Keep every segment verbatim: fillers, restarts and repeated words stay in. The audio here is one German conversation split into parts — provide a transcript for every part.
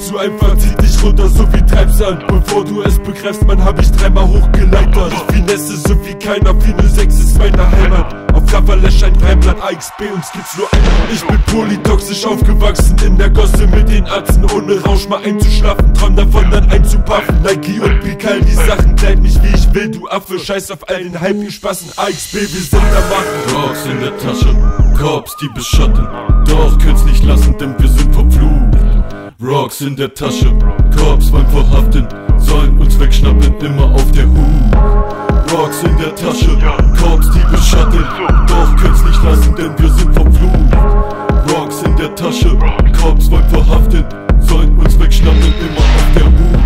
zu einfach, zieh dich runter, so wie Treibsand. Bevor du es begreifst, man, hab ich dreimal hochgeleitert. Ich finesse so wie keiner, vier null sechs ist meine Heimat. Auf Cover lässt ein Dreiblatt, A X B, uns gibt's nur einmal. Ich bin polytoxisch aufgewachsen in der Gosse mit den Atzen. Ohne Rausch mal einzuschlafen, träum davon dann einzupaffen. Nike und Pikal, die Sachen kleid mich wie ich will, du Affe. Scheiß auf all den Hype, wir spaßen, A X B, wir sind der Mann. Rocks in der Tasche, Korps, die beschotten. Doch könnt's nicht lassen, denn wir sind verflucht. Rocks in der Tasche, Korps wollen verhaften, sollen uns wegschnappen, immer auf der Hut. Rocks in der Tasche, Korps, die beschotten. Doch könnt's nicht lassen, denn wir sind verflucht. Rocks in der Tasche, Korps wollen verhaften, sollen uns wegschnappen, immer auf der Hut.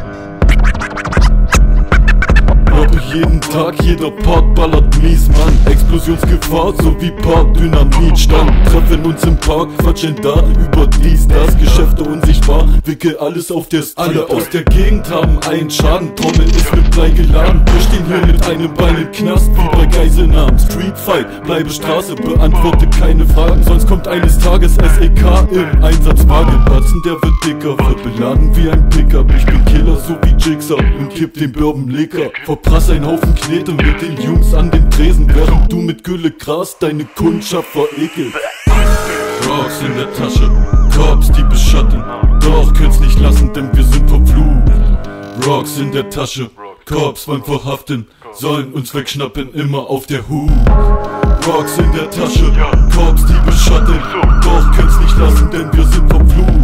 Glaube jeden Tag, jeder Part ballert mies, Mann. Explosionsgefahr, so wie Part Dynamit stand. Treffen uns im Park, quatschen da über dies, das. Geschäfte unsichtbar, wickel alles auf der Street. Alle aus der Gegend haben einen Schaden, Trommel ist mit Blei geladen. Wir stehen hier mit einem Bein im Knast, wie bei Geiselnahmen. Streetfight, bleibe Straße, beantworte keine Fragen. Sonst kommt eines Tages S E K im Einsatzwagen. Batzen, der wird dicker, wird beladen wie ein Pickup. Ich bin Killer, so wie Jigsaw und kipp den Bourbon lecker. Verprass ein Haufen Knete mit den Jungs an den Tresen, während du mit Gülle Gras deine Kundschaft verekelst. Rocks in der Tasche, Korps, die beschotten. Doch könnt's nicht lassen, denn wir sind verflucht. Rocks in der Tasche, Korps wollen verhaften, sollen uns wegschnappen, immer auf der Hut. Rocks in der Tasche, Korps, die beschotten. Doch könnt's nicht lassen, denn wir sind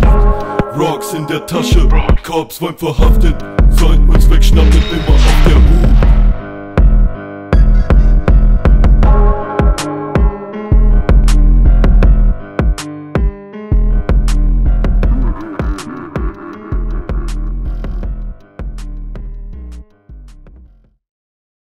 verflucht. Rocks in der Tasche, Korps wollen verhaften, sollen uns wegschnappen, immer auf der Hut.